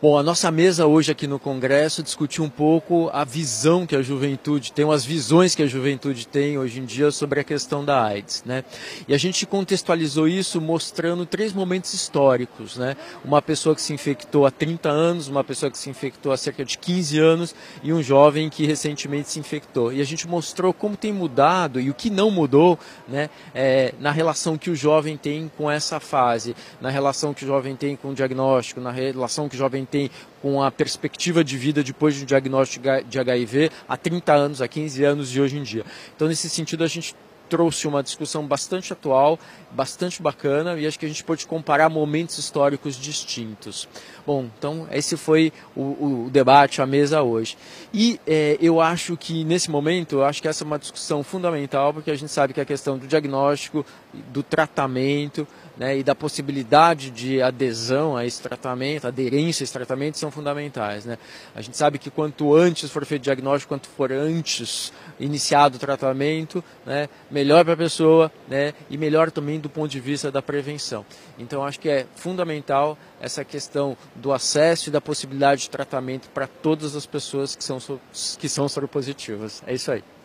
Bom, a nossa mesa hoje aqui no Congresso discutiu um pouco a visão que a juventude tem, as visões que a juventude tem hoje em dia sobre a questão da AIDS, né? E a gente contextualizou isso mostrando 3 momentos históricos, né? Uma pessoa que se infectou há 30 anos, uma pessoa que se infectou há cerca de 15 anos e um jovem que recentemente se infectou. E a gente mostrou como tem mudado e o que não mudou, né? Na relação que o jovem tem com essa fase, na relação que o jovem tem com o diagnóstico, na relação que o jovem tem com a perspectiva de vida depois de um diagnóstico de HIV há 30 anos, há 15 anos e hoje em dia. Então, nesse sentido, a gente trouxe uma discussão bastante atual, bastante bacana, e acho que a gente pode comparar momentos históricos distintos. Bom, então esse foi o debate, a mesa hoje. E eu acho que nesse momento, eu acho que essa é uma discussão fundamental, porque a gente sabe que a questão do diagnóstico, do tratamento, né, e da possibilidade de adesão a esse tratamento, aderência a esse tratamento são fundamentais, né? A gente sabe que quanto antes for feito o diagnóstico, quanto for antes iniciado o tratamento, né, melhor para a pessoa, né, e melhor também do ponto de vista da prevenção. Então acho que é fundamental essa questão do acesso e da possibilidade de tratamento para todas as pessoas que são soropositivas. É isso aí.